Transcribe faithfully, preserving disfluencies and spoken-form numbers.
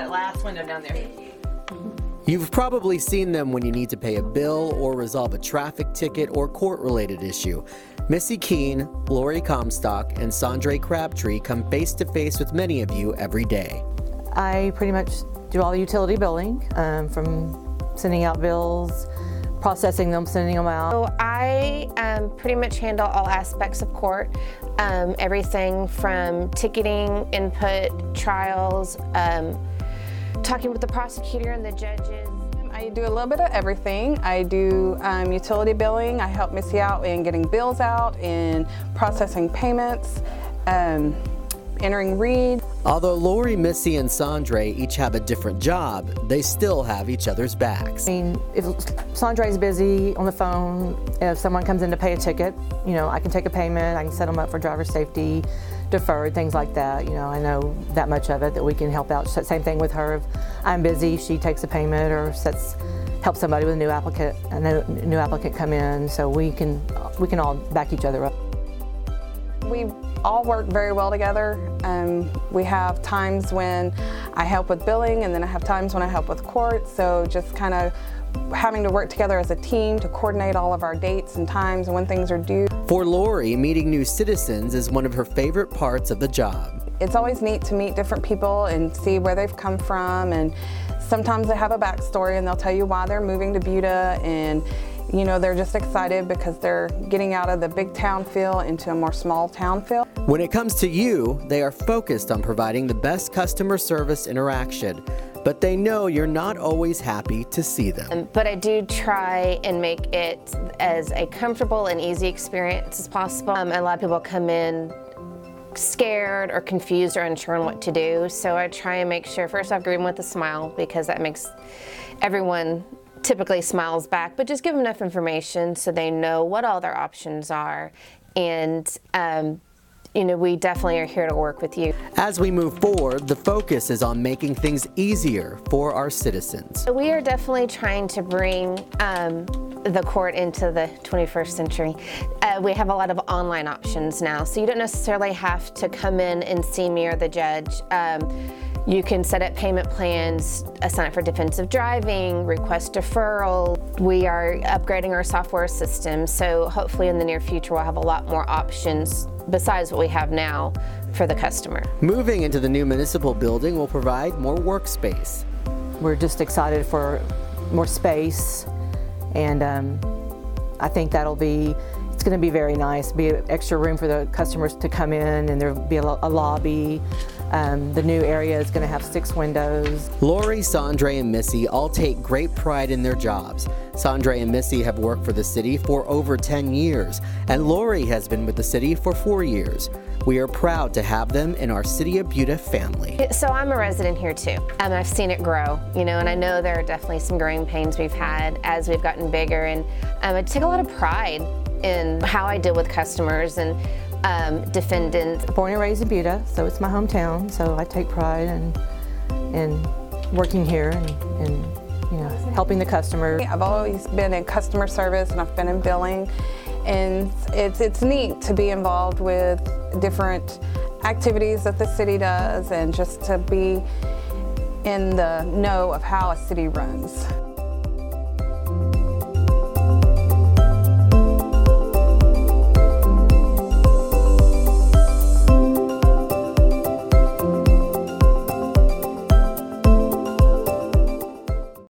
that last window down there. You've probably seen them when you need to pay a bill or resolve a traffic ticket or court-related issue. Missy Keene, Lori Comstock, and Sandre Crabtree come face-to-face with many of you every day. I pretty much do all the utility billing, um, from sending out bills, processing them, sending them out. So I um, pretty much handle all aspects of court, um, everything from ticketing, input, trials, um, talking with the prosecutor and the judges. I do a little bit of everything. I do um, utility billing. I help Missy out in getting bills out, in processing payments, um, entering read. Although Lori, Missy, and Sandre each have a different job, they still have each other's backs. I mean, if Sandre's busy on the phone, if someone comes in to pay a ticket, you know, I can take a payment, I can set them up for driver safety, deferred, things like that. You know, I know that much of it, that we can help out. Same thing with her. If I'm busy, she takes a payment or sets, helps somebody with a new applicant, a new, new applicant come in, so we can, we can all back each other up. We all work very well together. Um, we have times when I help with billing, and then I have times when I help with court, so just kind of having to work together as a team to coordinate all of our dates and times and when things are due. For Lori, meeting new citizens is one of her favorite parts of the job. It's always neat to meet different people and see where they've come from, and sometimes they have a backstory and they'll tell you why they're moving to Buda, and you know, they're just excited because they're getting out of the big town feel into a more small town feel. When it comes to you, they are focused on providing the best customer service interaction, but they know you're not always happy to see them. Um, but I do try and make it as a comfortable and easy experience as possible. Um, a lot of people come in scared or confused or unsure on what to do, so I try and make sure first off, greet them with a smile, because that makes everyone typically smiles back, but just give them enough information so they know what all their options are. And um, you know, we definitely are here to work with you. As we move forward, the focus is on making things easier for our citizens. So we are definitely trying to bring um, the court into the twenty-first century. Uh, we have a lot of online options now, so you don't necessarily have to come in and see me or the judge. Um, You can set up payment plans, sign up for defensive driving, request deferral. We are upgrading our software system, so hopefully in the near future we'll have a lot more options besides what we have now for the customer. Moving into the new municipal building will provide more workspace. We're just excited for more space, and um, I think that'll be, it's going to be very nice. Be an extra room for the customers to come in, and there'll be a, a lobby. Um, the new area is going to have six windows. Lori, Sandre, and Missy all take great pride in their jobs. Sandre and Missy have worked for the city for over ten years, and Lori has been with the city for four years. We are proud to have them in our City of Buda family. So I'm a resident here too. Um, I've seen it grow, you know, and I know there are definitely some growing pains we've had as we've gotten bigger, and um, I take a lot of pride in how I deal with customers and um, defendants. Born and raised in Buda, so it's my hometown, so I take pride in, in working here and, and you know, helping the customer. I've always been in customer service, and I've been in billing, and it's, it's neat to be involved with different activities that the city does, and just to be in the know of how a city runs.